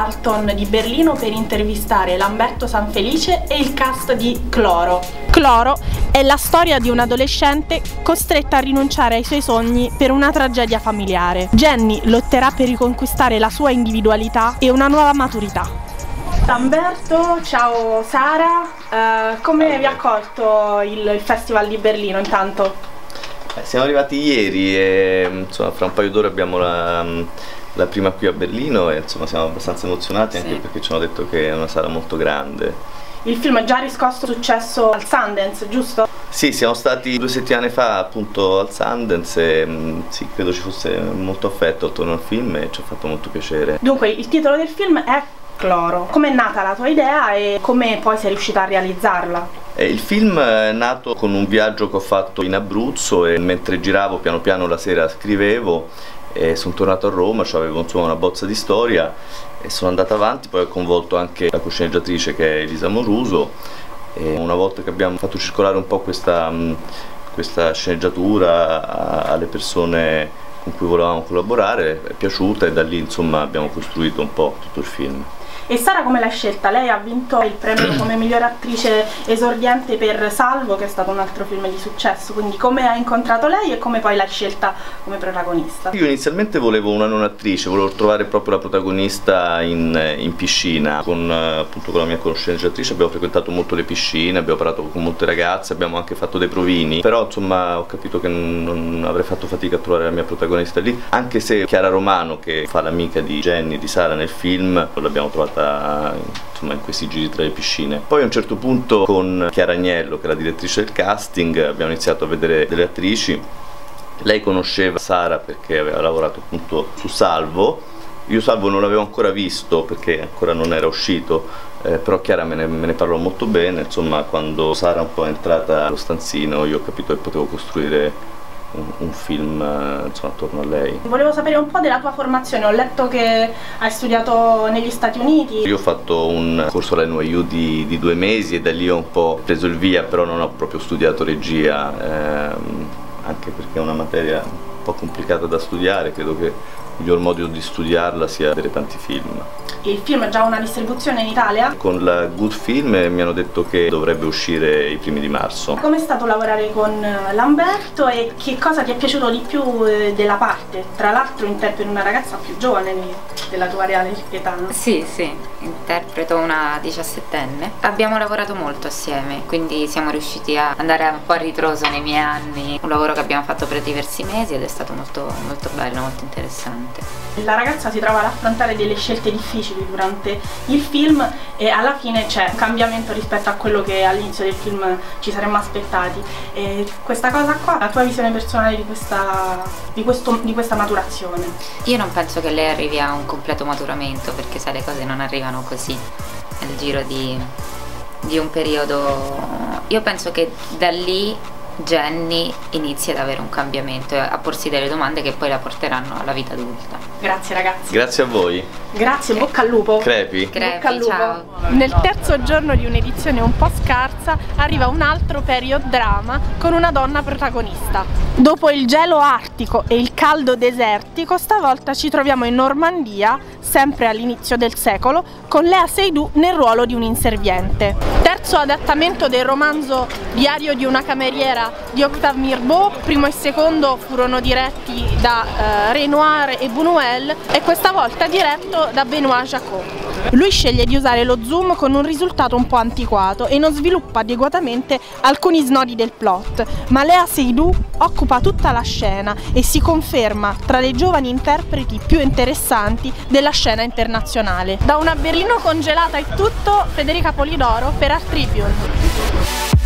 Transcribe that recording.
Carlton di Berlino per intervistare Lamberto Sanfelice e il cast di Cloro. Cloro è la storia di un adolescente costretta a rinunciare ai suoi sogni per una tragedia familiare. Jenny lotterà per riconquistare la sua individualità e una nuova maturità. Lamberto, ciao Sara, come vi ha accolto il Festival di Berlino intanto? Siamo arrivati ieri e insomma, fra un paio d'ore abbiamo la prima qui a Berlino e insomma, siamo abbastanza emozionati, anche perché ci hanno detto che è una sala molto grande. Il film ha già riscosso successo al Sundance, giusto? Sì, siamo stati 2 settimane fa appunto al Sundance e sì, credo ci fosse molto affetto attorno al film e ci ha fatto molto piacere. Dunque, il titolo del film è Cloro. Com'è nata la tua idea e come poi sei riuscita a realizzarla? Il film è nato con un viaggio che ho fatto in Abruzzo e mentre giravo piano piano la sera scrivevo e sono tornato a Roma, avevo insomma una bozza di storia e sono andato avanti, poi ho coinvolto anche la cosceneggiatrice che è Elisa Moruso e una volta che abbiamo fatto circolare un po' questa sceneggiatura alle persone con cui volevamo collaborare è piaciuta e da lì insomma abbiamo costruito un po' tutto il film. E Sara come l'hai scelta? Lei ha vinto il premio come migliore attrice esordiente per Salvo, che è stato un altro film di successo, quindi come hai incontrato lei e come poi l'hai scelta come protagonista? Io inizialmente volevo una non attrice, volevo trovare proprio la protagonista in piscina, appunto con la mia conoscenziatrice abbiamo frequentato molto le piscine, abbiamo parlato con molte ragazze, abbiamo anche fatto dei provini, però insomma ho capito che non avrei fatto fatica a trovare la mia protagonista lì, anche se Chiara Romano, che fa l'amica di Jenny, di Sara nel film, l'abbiamo trovata insomma in questi giri tra le piscine. Poi a un certo punto con Chiara Agnello, che è la direttrice del casting, abbiamo iniziato a vedere delle attrici. Lei conosceva Sara perché aveva lavorato appunto su Salvo. Io Salvo non l'avevo ancora visto perché ancora non era uscito, però Chiara me ne parlò molto bene. Insomma, quando Sara un po' è entrata allo stanzino io ho capito che potevo costruire un film insomma, attorno a lei. Volevo sapere un po' della tua formazione, ho letto che hai studiato negli Stati Uniti. Io ho fatto un corso alla NYU di 2 mesi e da lì ho un po' preso il via, però non ho proprio studiato regia, anche perché è una materia un po' complicata da studiare, credo che il miglior modo di studiarla sia vedere tanti film. Il film ha già una distribuzione in Italia? Con la Good Film mi hanno detto che dovrebbe uscire i primi di marzo. Com'è stato lavorare con Lamberto e che cosa ti è piaciuto di più della parte? Tra l'altro interpreti una ragazza più giovane della tua reale età, no? Sì, interpreto una 17enne. Abbiamo lavorato molto assieme, quindi siamo riusciti a andare un po' a ritroso nei miei anni. Un lavoro che abbiamo fatto per diversi mesi ed è stato molto, molto bello, molto interessante. La ragazza si trova ad affrontare delle scelte difficili durante il film e alla fine c'è un cambiamento rispetto a quello che all'inizio del film ci saremmo aspettati. E questa cosa qua, la tua visione personale di questa maturazione? Io non penso che lei arrivi a un completo maturamento, perché sai, le cose non arrivano così nel giro di un periodo. Io penso che da lì Jenny inizia ad avere un cambiamento e a porsi delle domande che poi la porteranno alla vita adulta. Grazie ragazzi. Grazie a voi. Grazie, bocca al lupo. Crepi. Bocca al lupo. Ciao. Nel terzo giorno di un'edizione un po' scarsa arriva un altro period drama con una donna protagonista. Dopo il gelo artico e il caldo desertico, stavolta ci troviamo in Normandia, sempre all'inizio del secolo, con Léa Seydoux nel ruolo di un inserviente. Terzo adattamento del romanzo Diario di una cameriera di Octave Mirbeau, primo e secondo furono diretti da Renoir e Buñuel e questa volta diretto da Benoît Jacot. Lui sceglie di usare lo zoom con un risultato un po' antiquato e non sviluppa adeguatamente alcuni snodi del plot, ma Léa Seydoux occupa tutta la scena e si conferma tra le giovani interpreti più interessanti della scena internazionale. Da una Berlino congelata è tutto, Federica Polidoro per Art Tribune.